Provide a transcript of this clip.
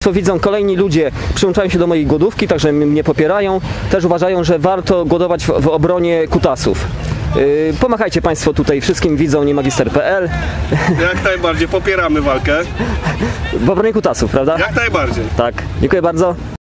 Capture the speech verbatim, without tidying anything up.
Co widzą kolejni ludzie, przyłączają się do mojej głodówki, także mnie popierają. Też uważają, że warto głodować w, w obronie kutasów. Yy, pomachajcie Państwo tutaj wszystkim widzom niemagister kropka p l. Jak najbardziej, popieramy walkę. W obronie kutasów, prawda? Jak najbardziej. Tak, dziękuję bardzo.